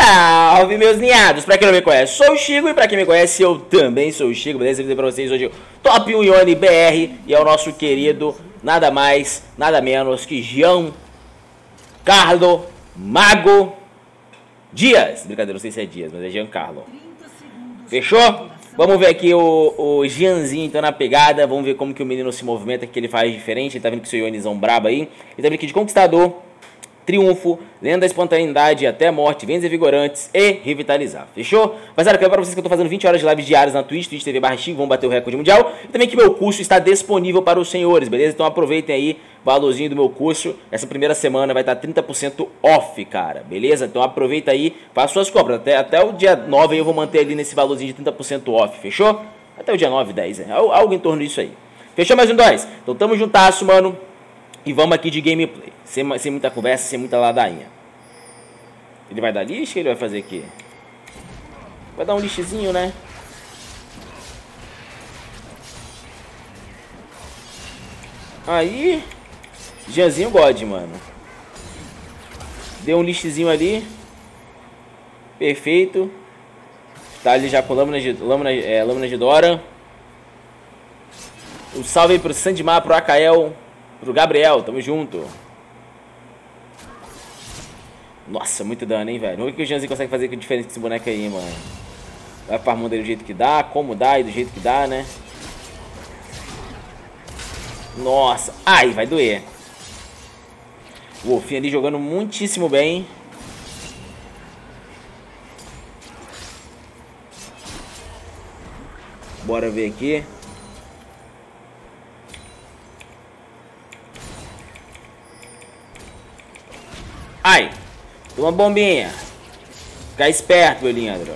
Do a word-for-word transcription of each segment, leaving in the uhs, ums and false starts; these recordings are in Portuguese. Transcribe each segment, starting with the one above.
Salve, meus ninhados! Pra quem não me conhece, sou o Chico, e pra quem me conhece, eu também sou o Chico, beleza? Eu vou dizer pra vocês hoje o Top um Ione B R, e é o nosso querido, nada mais, nada menos que Jean Carlo Mago Dias. Brincadeira, não sei se é Dias, mas é Jean Carlo. Fechou? Vamos ver aqui o, o Jeanzinho então na pegada, vamos ver como que o menino se movimenta, que ele faz diferente. Ele tá vendo que o seu Ionezão brabo aí. Ele tá vendo aqui de Conquistador, Triunfo, Lenda da Espontaneidade, Até a Morte, Vendas Revigorantes e Revitalizar. Fechou? Rapaziada, eu quero para vocês que eu tô fazendo vinte horas de lives diárias na Twitch, Twitch T V barra Chico, vamos bater o recorde mundial. E também que meu curso está disponível para os senhores, beleza? Então aproveitem aí o valorzinho do meu curso. Essa primeira semana vai estar trinta por cento off, cara, beleza? Então aproveita aí, faça suas compras. Até, até o dia nove eu vou manter ali nesse valorzinho de trinta por cento off, fechou? Até o dia nove, dez, é algo em torno disso aí. Fechou mais um dois? Então tamo juntasso, mano. E vamos aqui de gameplay, sem, sem muita conversa, sem muita ladainha. Ele vai dar lixo? O que ele vai fazer aqui? Vai dar um lixezinho, né? Aí, Jeanzinho God, mano. Deu um lixezinho ali. Perfeito. Tá ali já com lâmina de, lâmina, é, lâmina de Dora. Um salve aí pro Sandmar, pro Akael, pro Gabriel, tamo junto. Nossa, muito dano, hein, velho. Vamos ver o que o Jeanzinho consegue fazer com diferente desse boneco aí, mano. Vai farmando ele do jeito que dá, como dá e do jeito que dá, né? Nossa, ai, vai doer. O Wolfinho ali jogando muitíssimo bem. Bora ver aqui. Ai, toma bombinha. Fica esperto, meu Leandro.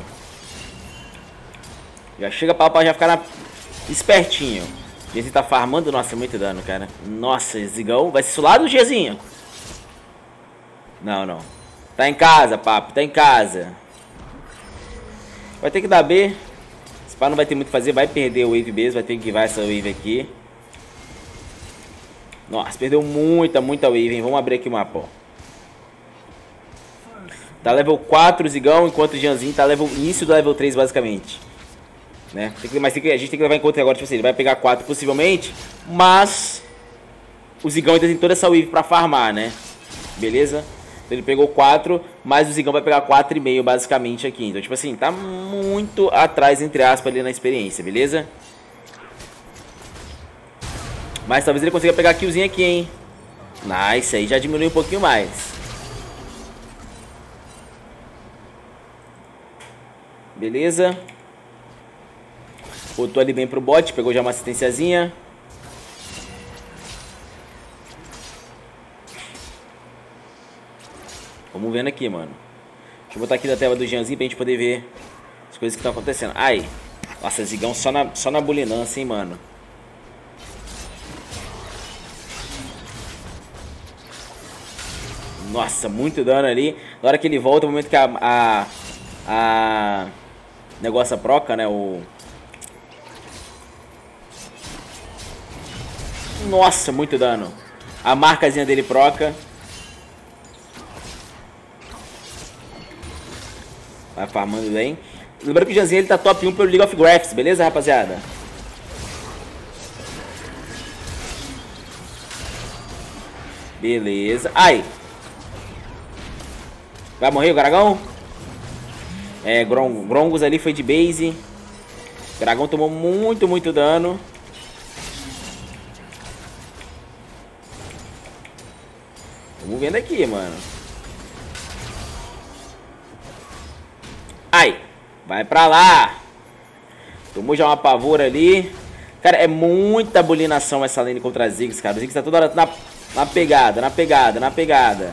Já chega pra, pra já ficar na... espertinho. O Gezinho tá farmando. Nossa, muito dano, cara. Nossa, Zigão. Vai ser sulado o Gezinho? Não, não. Tá em casa, papo. Tá em casa. Vai ter que dar B. Esse pá não vai ter muito o que fazer. Vai perder o wave base. Vai ter que vai essa wave aqui. Nossa, perdeu muita, muita wave, hein. Vamos abrir aqui o mapa, ó. Tá level quatro, Zigão, enquanto o Jeanzinho tá level, início do level três, basicamente. Né? Tem que, mas tem que, a gente tem que levar em conta agora, tipo assim, ele vai pegar quatro possivelmente, mas o Zigão ainda tem toda essa wave pra farmar, né? Beleza? Então ele pegou quatro, mas o Zigão vai pegar quatro e meio basicamente aqui. Então, tipo assim, tá muito atrás, entre aspas, ali na experiência, beleza? Mas talvez ele consiga pegar a killzinha aqui, hein? Nice, aí já diminui um pouquinho mais. Beleza. Botou ali bem pro bot. Pegou já uma assistênciazinha. Vamos vendo aqui, mano. Deixa eu botar aqui na tela do Jeanzinho pra gente poder ver as coisas que estão acontecendo. Ai. Nossa, Zigão só na, só na bulinância, hein, mano. Nossa, muito dano ali. Na hora que ele volta, no momento que a... a, a negócio proca, né? O... Nossa, muito dano. A marcazinha dele proca. Vai farmando bem. Lembrando que o Jeanzinho ele tá top um pelo League of Graphs, beleza, rapaziada? Beleza. Ai! Vai morrer o dragão? É, Grongos ali foi de base. O dragão tomou muito, muito dano. Vamos vendo aqui, mano. Ai, vai pra lá. Tomou já uma pavora ali. Cara, é muita bulinação essa lane contra a Ziggs, cara. O Ziggs tá toda hora na, na pegada, na pegada, na pegada.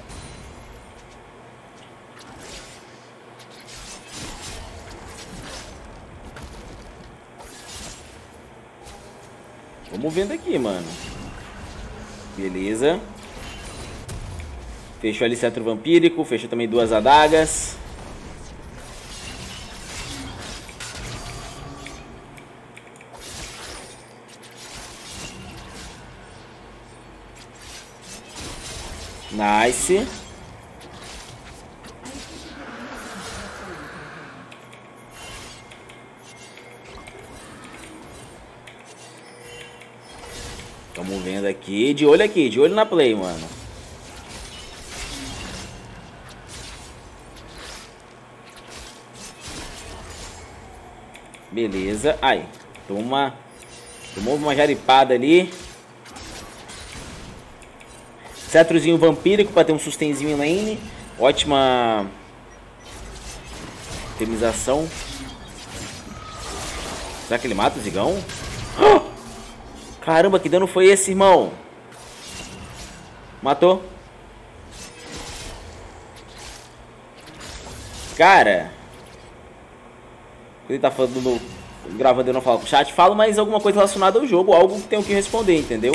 Vamos vendo aqui, mano. Beleza. Fechou ali cetro vampírico. Fechou também duas adagas. Nice. Vamos vendo aqui. De olho aqui, de olho na play, mano. Beleza. Ai, toma. Tomou uma jaripada ali. Cetrozinho vampírico pra ter um sustenzinho em lane. Ótima itemização. Será que ele mata o Zigão? Caramba, que dano foi esse, irmão? Matou. Cara, ele tá falando no, gravando, eu não falo com o chat. Falo mais alguma coisa relacionada ao jogo, algo que tenho que responder, entendeu?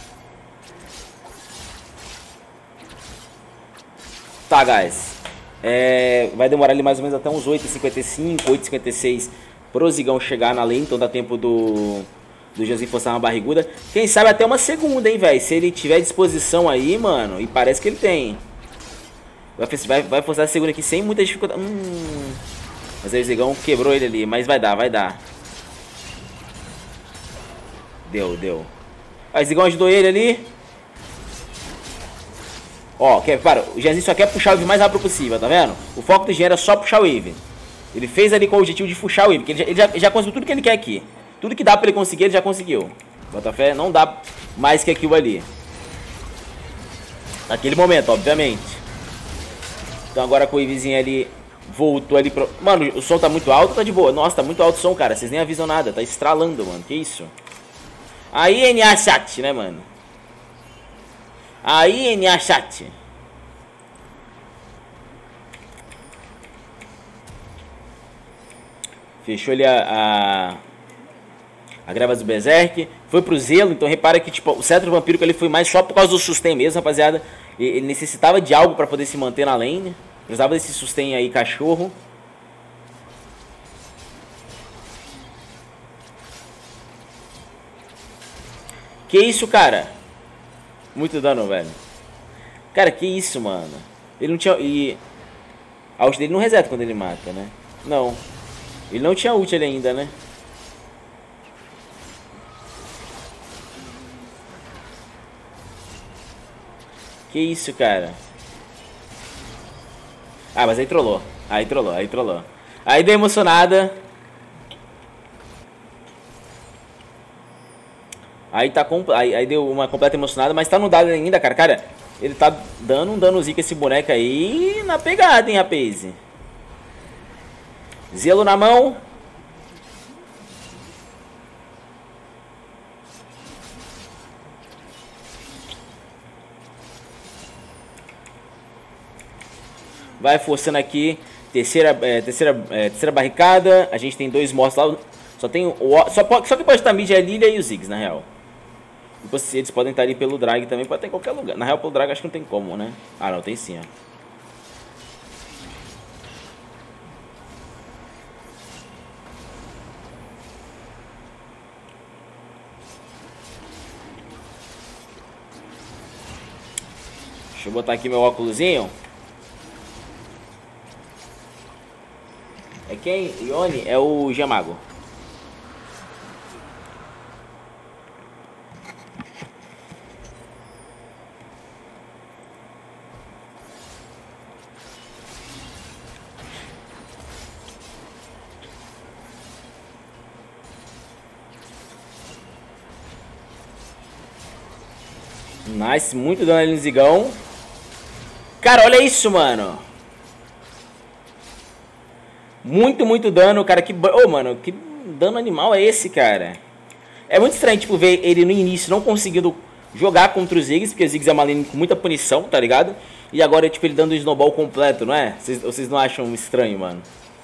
Tá, guys. É, vai demorar ali mais ou menos até uns oito e cinquenta e cinco, oito e cinquenta e seis pro Zigão chegar na lane. Então dá tempo do, do Janzinho forçar uma barriguda. Quem sabe até uma segunda, hein, velho. Se ele tiver disposição aí, mano. E parece que ele tem. Vai, vai, vai forçar a segunda aqui sem muita dificuldade. Hum. Mas aí o Zigão quebrou ele ali. Mas vai dar, vai dar. Deu, deu. Aí o Zigão ajudou ele ali. Ó, quer, para, o Janzinho só quer puxar o Wave o mais rápido possível, tá vendo? O foco do engenheiro é só puxar o Wave. Ele fez ali com o objetivo de puxar o Wave, porque ele já, ele já, ele já conseguiu tudo que ele quer aqui. Tudo que dá pra ele conseguir, ele já conseguiu. Botafé não dá mais que aquilo ali. Naquele momento, obviamente. Então agora com o Wavezinho ali, voltou ali pro... Mano, o som tá muito alto, tá de boa. Nossa, tá muito alto o som, cara. Vocês nem avisam nada, tá estralando, mano. Que isso? Aí, N A chat, né, mano? Aí, N A chat. Fechou ali a, a, a grava do Berserk. Foi pro Zelo, então repara que tipo, o cetro vampírico ele foi mais só por causa do sustain mesmo, rapaziada. Ele necessitava de algo pra poder se manter na lane. Precisava desse sustain aí, cachorro. Que isso, cara? Muito dano, velho. Cara, que isso, mano. Ele não tinha... E... a ult dele não reseta quando ele mata, né? Não. Ele não tinha ult ali ainda, né? Que isso, cara. Ah, mas aí trollou. Aí trollou, aí trollou. Aí deu emocionada. Aí tá com... aí, aí deu uma completa emocionada, mas tá no dado ainda, cara. Cara, ele tá dando um danozinho com esse boneco aí na pegada, hein, rapaz. Zelo na mão. Vai forçando aqui. Terceira, é, terceira, é, terceira barricada. A gente tem dois mortos lá. Só tem o... Só, pode, só que pode estar mid é a Lilia e o Ziggs, na real. Depois, eles podem estar ali pelo drag também. Pode estar em qualquer lugar. Na real, pelo drag acho que não tem como, né? Ah, não. Tem sim, ó. Deixa eu botar aqui meu óculosinho. É quem? Ione? É o Gemago. Nice, muito dano ali no Zigão. Cara, olha isso, mano. Muito, muito dano, cara. Que... Ô, oh, mano, que dano animal é esse, cara? É muito estranho, tipo, ver ele no início não conseguindo jogar contra os Ziggs, porque o Ziggs é uma lane com muita punição, tá ligado? E agora, tipo, ele dando o snowball completo, não é? Vocês, vocês não acham estranho, mano?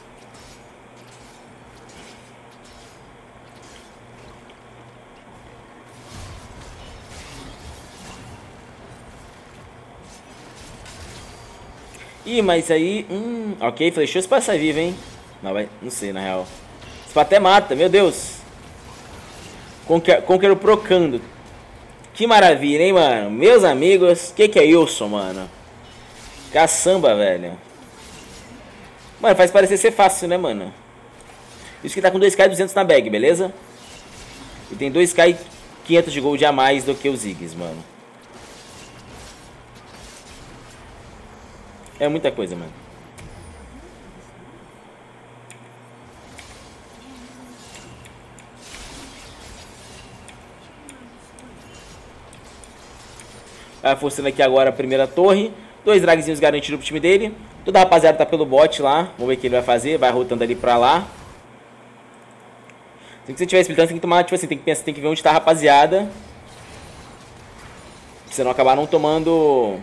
Ih, mas aí... Hum, ok, flechou se passar vivo, hein? Não, vai... Não sei, na real. Isso até mata, meu Deus. Conquer... Conqueror procando. Que maravilha, hein, mano? Meus amigos, que que é isso, mano? Caçamba, velho. Mano, faz parecer ser fácil, né, mano? Isso que tá com dois K e duzentos na bag, beleza? E tem dois K e quinhentos de gold a mais do que os Ziggs, mano. É muita coisa, mano. Vai forçando aqui agora a primeira torre. Dois dragzinhos garantidos pro time dele. Toda a rapaziada tá pelo bot lá. Vamos ver o que ele vai fazer. Vai rotando ali pra lá. Se você estiver splitando, tem que tomar, tipo assim, tem que pensar, tem que ver onde tá a rapaziada. Pra você não acabar não tomando...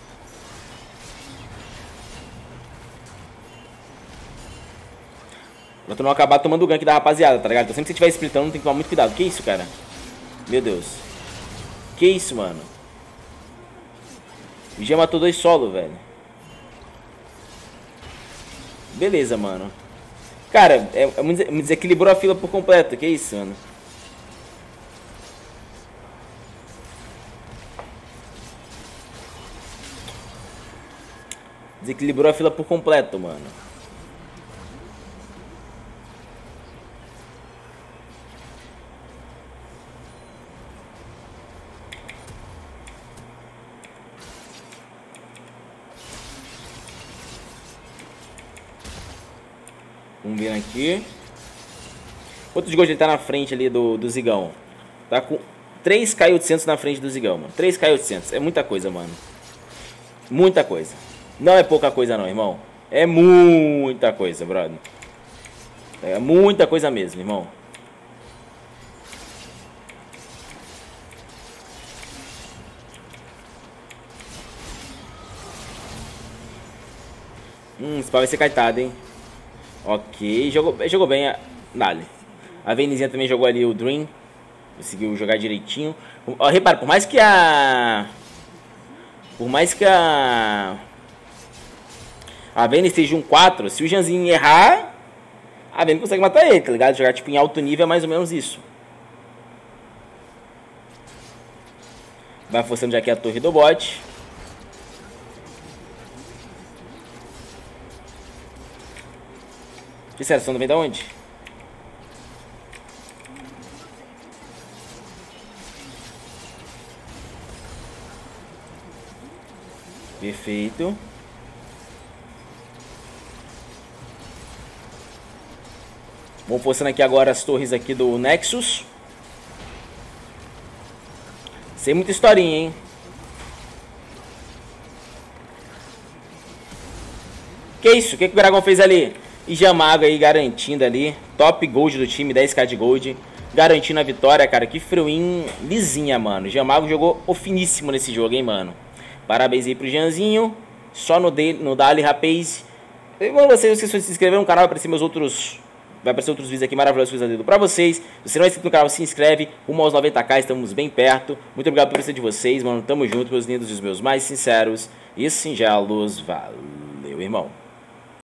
Pra tu não acabar tomando o gank da rapaziada, tá ligado? Então sempre que você estiver splitando, tem que tomar muito cuidado. Que isso, cara? Meu Deus. Que isso, mano? O G matou dois solo, velho. Beleza, mano. Cara, é, é, me desequilibrou a fila por completo. Que isso, mano? Desequilibrou a fila por completo, mano. Vamos ver aqui. Quantos gols ele tá na frente ali do, do Zigão? Tá com três K oitocentos na frente do Zigão, mano. três K oitocentos. É muita coisa, mano. Muita coisa. Não é pouca coisa não, irmão. É muita coisa, brother. É muita coisa mesmo, irmão. Hum, esse pau vai ser caetado, hein. Ok, jogou, jogou bem a Dali. A Venizinha também jogou ali o Dream. Conseguiu jogar direitinho. Ó, repara, por mais que a... Por mais que a... A Vayne esteja um quatro, se o Janzinho errar, a Vayne consegue matar ele, tá ligado? Jogar tipo em alto nível é mais ou menos isso. Vai forçando já aqui a torre do bot. Que sério, essa onda vem da onde? Perfeito. Vamos forçando aqui agora as torres aqui do Nexus. Sem muita historinha, hein? Que isso? O que, que o Dragão fez ali? E Jamago aí garantindo ali. Top gold do time, dez K de gold. Garantindo a vitória, cara. Que free-win lisinha, mano. Jamago jogou o finíssimo nesse jogo, hein, mano. Parabéns aí pro Janzinho. Só no, no Dali, rapaz. E vocês, vocês se inscreveram no canal, vai aparecer meus outros... Vai aparecer outros vídeos aqui maravilhosos que eu fiz pra vocês. Se você não é inscrito no canal, se inscreve. Rumo aos noventa K, estamos bem perto. Muito obrigado por presença de vocês, mano. Tamo junto, meus lindos e os meus mais sinceros e singelos. Valeu, irmão.